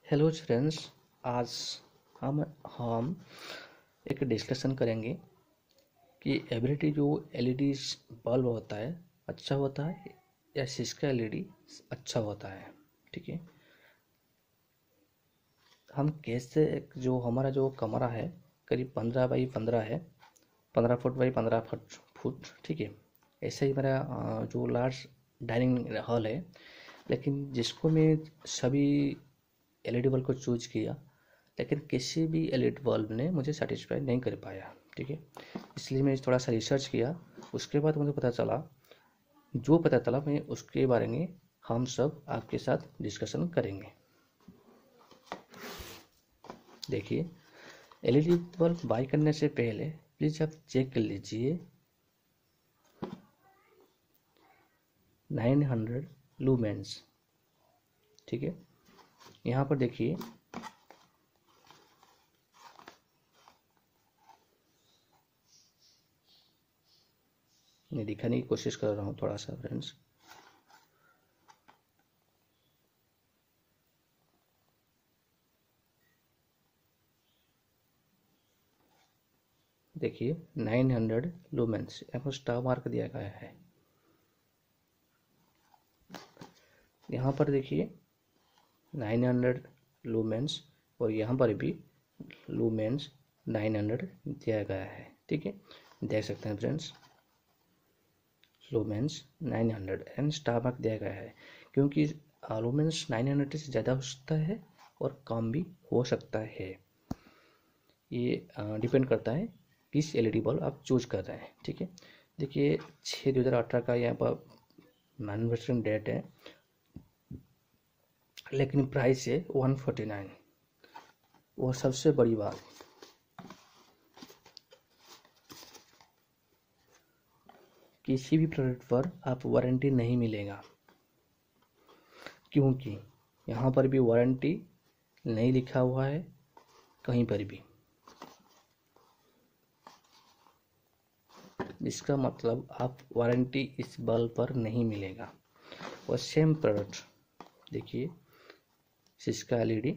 Hello friends. आज हम एक डिस्कशन करेंगे कि एवरेडी जो एलईडी बल्ब होता है अच्छा होता है या सिस्का एलईडी अच्छा होता है। ठीक है, हम कैसे जो हमारा जो कमरा है करीब 15 बाई 15 है, 15 फुट बाई 15 फुट। ठीक है, ऐसे ही मेरा जो लार्ज डाइनिंग हॉल है, लेकिन जिसको मैं सभी एलईडी बल्ब को चूज किया, लेकिन किसी भी एलईडी बल्ब ने मुझे सेटिस्फाई नहीं कर पाया। ठीक है, इसलिए मैं थोड़ा सा रिसर्च किया। उसके बाद मुझे पता चला मैं उसके बारे में हम सब आपके साथ डिस्कशन करेंगे। देखिए, एलईडी बल्ब बाई करने से पहले प्लीज़ आप चेक कर लीजिए 900 लूमेंस। ठीक है, यहाँ पर देखिए मैं दिखाने की कोशिश कर रहा हूँ थोड़ा सा फ्रेंड्स। देखिए 900 लूमेंस यहाँ पर स्टार मार्क दिया गया है। यहाँ पर देखिए 900 लूमेंस और यहाँ पर भी लूमेंस 900 दिया गया है। ठीक है, देख सकते हैं friends, lumens 900 and star mark दिया गया है, क्योंकि लूमेंस 900 से ज़्यादा हो सकता है और कम भी हो सकता है। ये डिपेंड करता है किस एलईडी बल्ब आप चूज कर रहे हैं। ठीक है, देखिए 6/2018 का यहाँ पर मैन्युफैक्चरिंग डेट है, लेकिन प्राइस है 149। और सबसे बड़ी बात, किसी भी प्रोडक्ट पर आप वारंटी नहीं मिलेगा, क्योंकि यहाँ पर भी वारंटी नहीं लिखा हुआ है कहीं पर भी। इसका मतलब आप वारंटी इस बल्ब पर नहीं मिलेगा। और सेम प्रोडक्ट देखिए सिस्का एलईडी,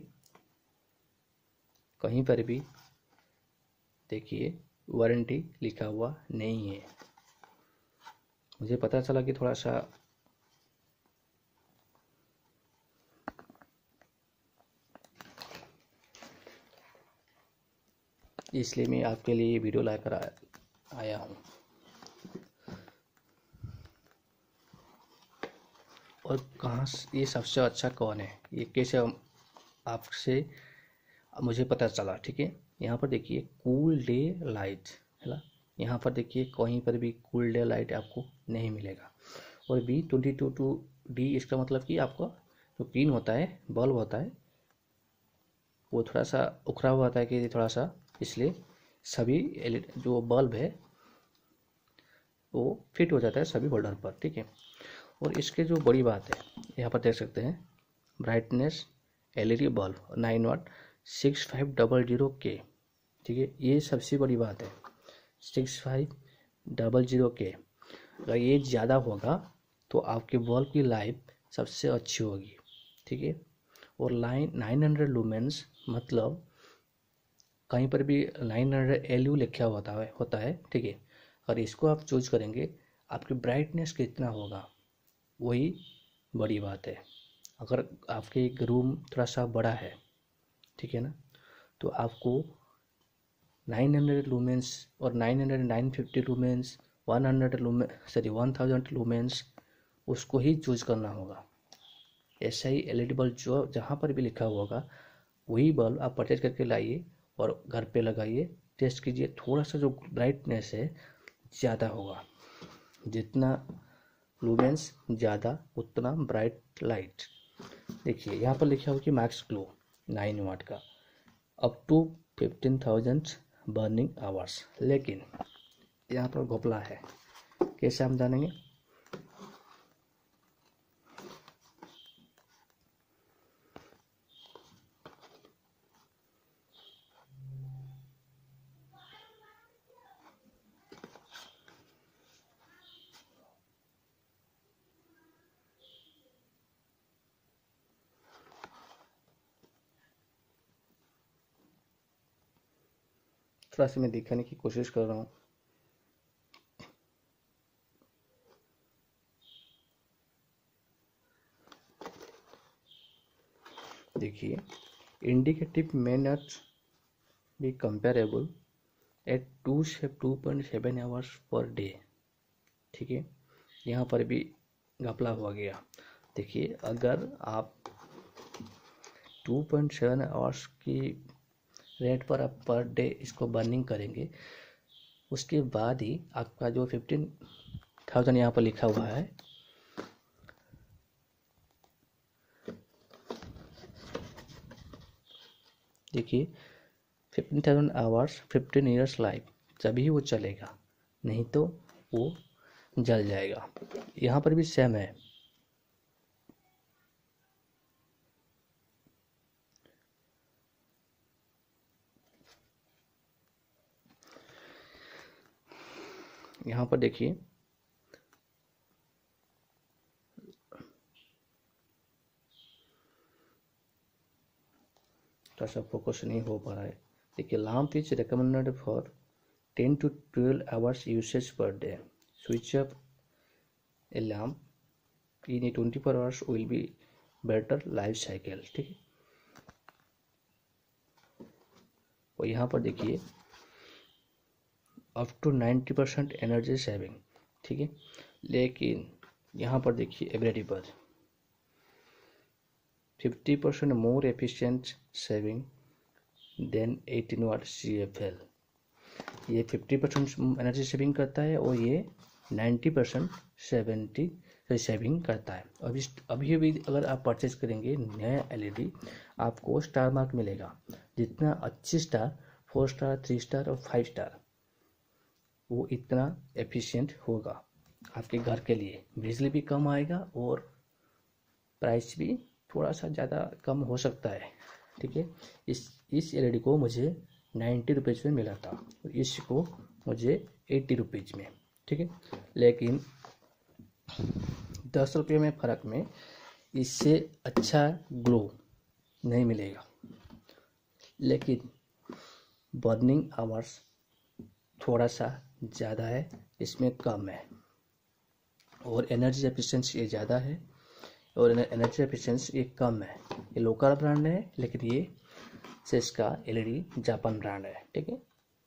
कहीं पर भी देखिए वारंटी लिखा हुआ नहीं है। मुझे पता चला कि थोड़ा सा इसलिए मैं आपके लिए वीडियो लाकर आया हूँ। और कहाँ ये सबसे अच्छा कौन है, ये कैसे आपसे मुझे पता चला। ठीक है, यहाँ पर देखिए कूल डे लाइट है ना, यहाँ पर देखिए कहीं पर भी कूल डे लाइट आपको नहीं मिलेगा। और B22D इसका मतलब कि आपका जो पिन होता है, बल्ब होता है, वो थोड़ा सा उखड़ा हुआ होता है कि थोड़ा सा, इसलिए सभी जो बल्ब है वो फिट हो जाता है सभी होल्डर पर। ठीक है, और इसके जो बड़ी बात है, यहाँ पर देख सकते हैं ब्राइटनेस एलईडी बल्ब 9 वाट 6500K। ठीक है, ये सबसे बड़ी बात है 6500K। अगर ये ज़्यादा होगा तो आपके बल्ब की लाइफ सबसे अच्छी होगी। ठीक है, और 900 लूमेंस मतलब कहीं पर भी 900 LU लिखा होता है। ठीक है, और इसको आप चूज करेंगे, आपकी ब्राइटनेस कितना होगा वही बड़ी बात है। अगर आपके एक रूम थोड़ा सा बड़ा है, ठीक है ना, तो आपको 900 लूमेंस और 950 लूमेंस 1000 लूमेंस उसको ही चूज करना होगा। ऐसा ही एलईडी बल्ब जो जहाँ पर भी लिखा होगा वही बल्ब आप परचेज करके लाइए और घर पे लगाइए, टेस्ट कीजिए। थोड़ा सा जो ब्राइटनेस है ज़्यादा होगा, जितना लूमेंस ज़्यादा उतना ब्राइट लाइट। देखिए यहाँ पर लिखा होगा कि मैक्स ग्लो 9 वाट का अप टू 15,000 बर्निंग आवर्स, लेकिन यहाँ पर घोपला है। कैसे हम जानेंगे? थोड़ा सा मैं दिखाने की कोशिश कर रहा हूँ। देखिए, indicative may not be comparable at 2.7 hours per day. ठीक है, यहाँ पर भी घपला हुआ गया। देखिए, अगर आप 2.7 आवर्स की रेट पर आप पर डे इसको बर्निंग करेंगे, उसके बाद ही आपका जो 15,000 यहाँ पर लिखा हुआ है, देखिए 15,000 आवर्स 15 ईयर्स लाइफ, तभी वो चलेगा, नहीं तो वो जल जाएगा। यहाँ पर भी सेम है। यहाँ पर देखिए, थोड़ा सा फोकस नहीं हो पा रहा है। देखिए, lamp is recommended for 10 to 12 hours usage per day. Switch up a lamp in a 24 hours will be better life cycle। ठीक है, और यहाँ पर देखिए अप टू 90% एनर्जी सेविंग। ठीक है, लेकिन यहाँ पर देखिए एवरेज पर 50% more efficient saving than 18 watt CFL। ये 50% एनर्जी सेविंग करता है और ये 90% सेविंग करता है। अभी भी अगर आप परचेज करेंगे नया LED, आपको स्टार मार्क मिलेगा। जितना अच्छी स्टार, 4 स्टार, 3 स्टार और 5 स्टार, वो इतना एफिशिएंट होगा आपके घर के लिए। बिजली भी कम आएगा और प्राइस भी थोड़ा सा ज़्यादा कम हो सकता है। ठीक है, इस LED को मुझे 90 रुपीज़ में मिला था, इसको मुझे 80 रुपीज़ में। ठीक है, लेकिन 10 रुपये में फ़र्क में इससे अच्छा ग्लो नहीं मिलेगा, लेकिन बर्निंग आवर्स थोड़ा सा ज़्यादा है, इसमें कम है, और एनर्जी एफिशिएंसी ये ज़्यादा है और एनर्जी एफिशिएंसी ये कम है। ये लोकल ब्रांड है, लेकिन ये सिस्का LED जापान ब्रांड है। ठीक है,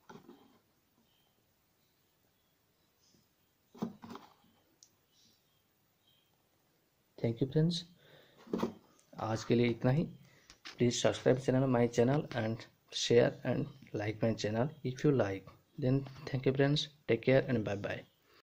थैंक यू फ्रेंड्स, आज के लिए इतना ही। Please subscribe channel my channel and share and like my channel if you like. Then thank you friends, take care and bye bye.